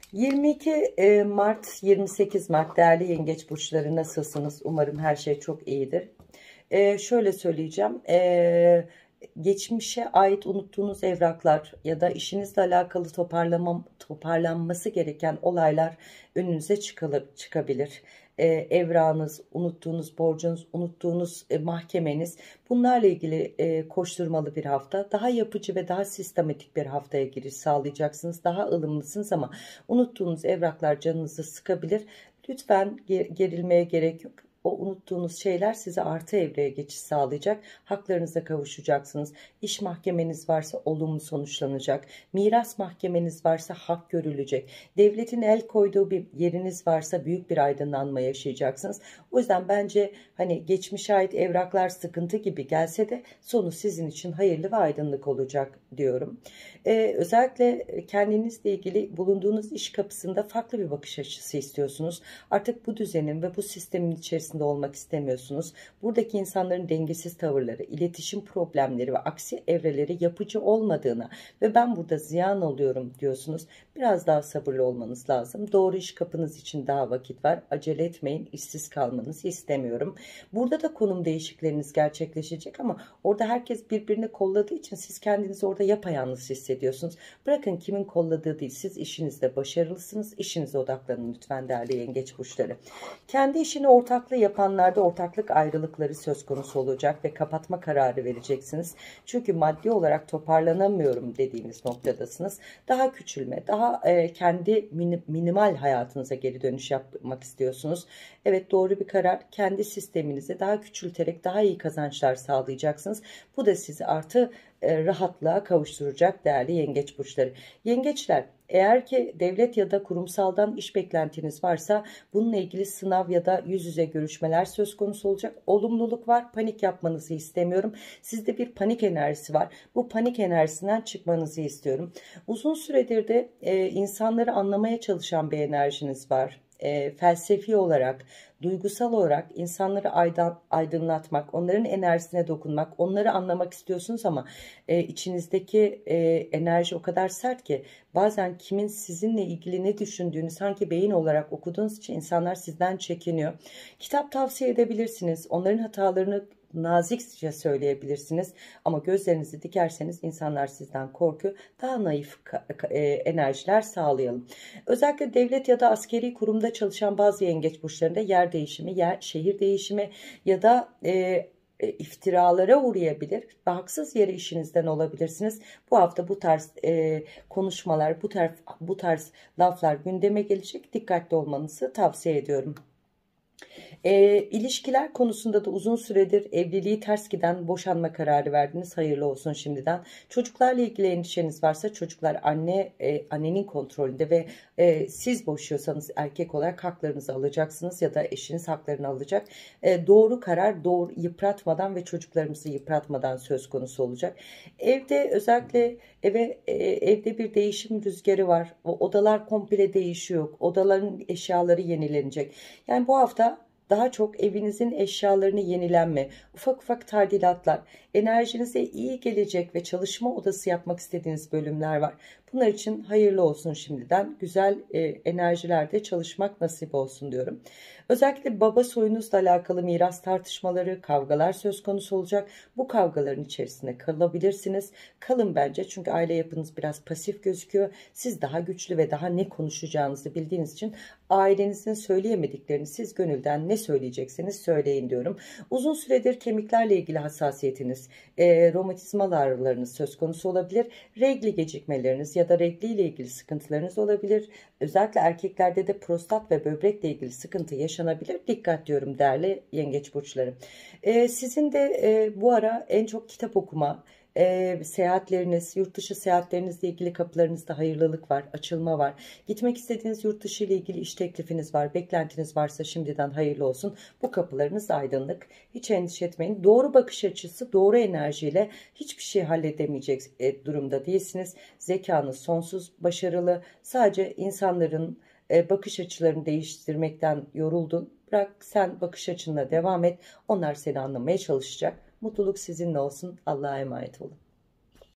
22 Mart 28 Mart değerli yengeç burçları, nasılsınız? Umarım her şey çok iyidir. Şöyle söyleyeceğim. Geçmişe ait unuttuğunuz evraklar ya da işinizle alakalı toparlanması gereken olaylar önünüze çıkabilir. Evrağınız, unuttuğunuz borcunuz, unuttuğunuz mahkemeniz, bunlarla ilgili koşturmalı bir hafta. Daha yapıcı ve daha sistematik bir haftaya giriş sağlayacaksınız. Daha ılımlısınız ama unuttuğunuz evraklar canınızı sıkabilir. Lütfen gerilmeye gerek yok. O unuttuğunuz şeyler size artı evreye geçiş sağlayacak. Haklarınıza kavuşacaksınız. İş mahkemeniz varsa olumlu sonuçlanacak. Miras mahkemeniz varsa hak görülecek. Devletin el koyduğu bir yeriniz varsa büyük bir aydınlanma yaşayacaksınız. O yüzden bence hani geçmişe ait evraklar sıkıntı gibi gelse de sonu sizin için hayırlı ve aydınlık olacak diyorum. Özellikle kendinizle ilgili bulunduğunuz iş kapısında farklı bir bakış açısı istiyorsunuz. Artık bu düzenin ve bu sistemin içerisinde olmak istemiyorsunuz. Buradaki insanların dengesiz tavırları, iletişim problemleri ve aksi evreleri yapıcı olmadığını ve ben burada ziyan oluyorum diyorsunuz. Biraz daha sabırlı olmanız lazım. Doğru iş kapınız için daha vakit var. Acele etmeyin. İşsiz kalmanızı istemiyorum. Burada da konum değişiklikleriniz gerçekleşecek ama orada herkes birbirini kolladığı için siz kendinizi orada yapayalnız hissediyorsunuz. Bırakın kimin kolladığı değil. Siz işinizde başarılısınız. İşinize odaklanın lütfen değerli yengeç burçları. Kendi işini ortaklı yapanlarda ortaklık ayrılıkları söz konusu olacak ve kapatma kararı vereceksiniz. Çünkü maddi olarak toparlanamıyorum dediğiniz noktadasınız. Daha küçülme, daha kendi minimal hayatınıza geri dönüş yapmak istiyorsunuz. Evet, doğru bir karar. Kendi sisteminizi daha küçülterek daha iyi kazançlar sağlayacaksınız. Bu da sizi artı rahatlığa kavuşturacak değerli yengeç burçları. Yengeçler, eğer ki devlet ya da kurumsaldan iş beklentiniz varsa bununla ilgili sınav ya da yüz yüze görüşmeler söz konusu olacak. Olumluluk var. Panik yapmanızı istemiyorum. Sizde bir panik enerjisi var. Bu panik enerjisinden çıkmanızı istiyorum. Uzun süredir de insanları anlamaya çalışan bir enerjiniz var. Felsefi olarak, duygusal olarak insanları aydınlatmak, onların enerjisine dokunmak, onları anlamak istiyorsunuz ama içinizdeki enerji o kadar sert ki bazen kimin sizinle ilgili ne düşündüğünü sanki beyin olarak okuduğunuz için insanlar sizden çekiniyor. Kitap tavsiye edebilirsiniz. Onların hatalarını nazikçe söyleyebilirsiniz ama gözlerinizi dikerseniz insanlar sizden korkuyor. Daha naif enerjiler sağlayalım. Özellikle devlet ya da askeri kurumda çalışan bazı yengeç burçlarında yer değişimi, şehir değişimi ya da iftiralara uğrayabilir ve haksız yere işinizden olabilirsiniz. Bu hafta bu tarz konuşmalar, bu tarz laflar gündeme gelecek. Dikkatli olmanızı tavsiye ediyorum. İlişkiler konusunda da uzun süredir evliliği ters giden boşanma kararı verdiniz. Hayırlı olsun şimdiden. Çocuklarla ilgili endişeniz varsa çocuklar annenin kontrolünde ve siz boşuyorsanız erkek olarak haklarınızı alacaksınız ya da eşiniz haklarını alacak. Doğru karar, doğru yıpratmadan ve çocuklarımızı yıpratmadan söz konusu olacak. Evde özellikle evde bir değişim rüzgarı var. O odalar komple değişiyor. Odaların eşyaları yenilenecek. Yani bu hafta daha çok evinizin eşyalarını yenilenme, ufak ufak tadilatlar, enerjinize iyi gelecek ve çalışma odası yapmak istediğiniz bölümler var. Bunlar için hayırlı olsun şimdiden. Güzel enerjilerde çalışmak nasip olsun diyorum. Özellikle baba soyunuzla alakalı miras tartışmaları, kavgalar söz konusu olacak. Bu kavgaların içerisinde kalabilirsiniz. Kalın bence, çünkü aile yapınız biraz pasif gözüküyor. Siz daha güçlü ve daha ne konuşacağınızı bildiğiniz için ailenizin söyleyemediklerini siz gönülden ne söyleyecekseniz söyleyin diyorum. Uzun süredir kemiklerle ilgili hassasiyetiniz, romatizmal ağrılarınız söz konusu olabilir. Regli gecikmeleriniz ya da regli ile ilgili sıkıntılarınız olabilir. Özellikle erkeklerde de prostat ve böbrekle ilgili sıkıntı yaşanabilir. Dikkat diyorum değerli yengeç burçları. Sizin de bu ara en çok kitap okuma, seyahatleriniz, yurt dışı seyahatlerinizle ilgili kapılarınızda hayırlılık var, açılma var. Gitmek istediğiniz yurt dışı ile ilgili iş teklifiniz var, beklentiniz varsa şimdiden hayırlı olsun. Bu kapılarınız aydınlık. Hiç endişe etmeyin. Doğru bakış açısı, doğru enerjiyle hiçbir şey halledemeyecek durumda değilsiniz. Zekanız sonsuz başarılı. Sadece insanların bakış açılarını değiştirmekten yoruldun. Bırak, sen bakış açınla devam et. Onlar seni anlamaya çalışacak. Mutluluk sizinle olsun. Allah'a emanet olun.